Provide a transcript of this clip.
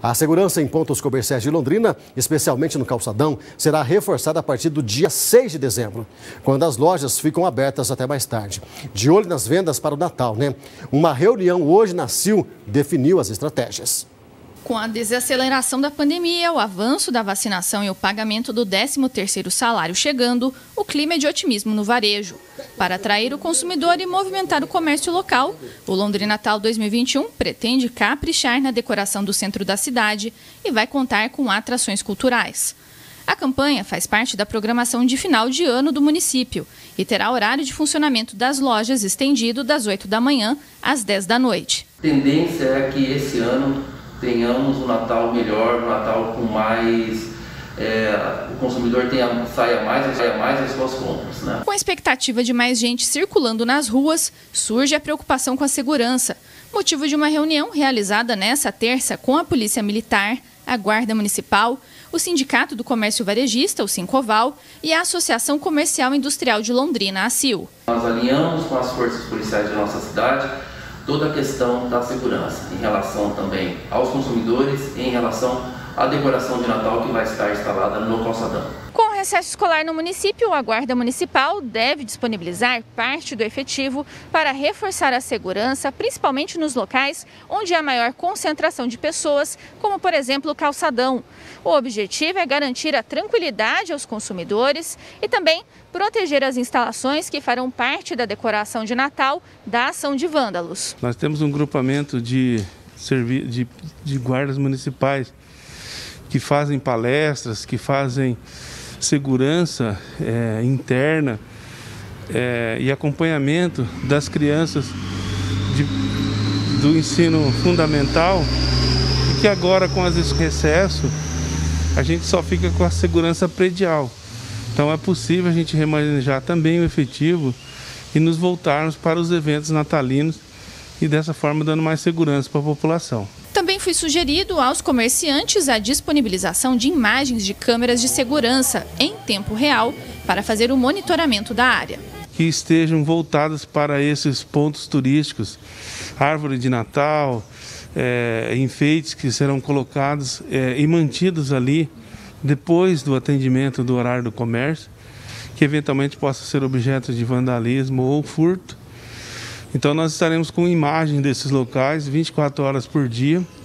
A segurança em pontos comerciais de Londrina, especialmente no calçadão, será reforçada a partir do dia 6 de dezembro, quando as lojas ficam abertas até mais tarde. De olho nas vendas para o Natal, né? Uma reunião hoje na CIL definiu as estratégias. Com a desaceleração da pandemia, o avanço da vacinação e o pagamento do 13º salário chegando, o clima é de otimismo no varejo. Para atrair o consumidor e movimentar o comércio local, o Londrina Natal 2021 pretende caprichar na decoração do centro da cidade e vai contar com atrações culturais. A campanha faz parte da programação de final de ano do município e terá horário de funcionamento das lojas estendido das 8 da manhã às 10 da noite. A tendência é que esse ano tenhamos um Natal melhor, um Natal com mais, o consumidor saia mais das suas compras, né? Com a expectativa de mais gente circulando nas ruas, surge a preocupação com a segurança, motivo de uma reunião realizada nesta terça com a Polícia Militar, a Guarda Municipal, o Sindicato do Comércio Varejista, o Sincoval, e a Associação Comercial e Industrial de Londrina, a CIL. Nós alinhamos com as forças policiais de nossa cidade toda a questão da segurança, em relação também aos consumidores e em relação à decoração de Natal que vai estar instalada no calçadão. Com o recesso escolar no município, a Guarda Municipal deve disponibilizar parte do efetivo para reforçar a segurança, principalmente nos locais onde há maior concentração de pessoas, como por exemplo o calçadão. O objetivo é garantir a tranquilidade aos consumidores e também proteger as instalações que farão parte da decoração de Natal da ação de vândalos. Nós temos um grupamento de guardas municipais que fazem palestras, que fazem segurança interna e acompanhamento das crianças do ensino fundamental, e que agora com as recesso a gente só fica com a segurança predial. Então é possível a gente remanejar também o efetivo e nos voltarmos para os eventos natalinos e dessa forma dando mais segurança para a população. Também foi sugerido aos comerciantes a disponibilização de imagens de câmeras de segurança em tempo real para fazer o monitoramento da área. Que estejam voltadas para esses pontos turísticos, árvore de Natal, enfeites que serão colocados e mantidos ali depois do atendimento do horário do comércio, que eventualmente possa ser objeto de vandalismo ou furto. Então nós estaremos com imagem desses locais 24 horas por dia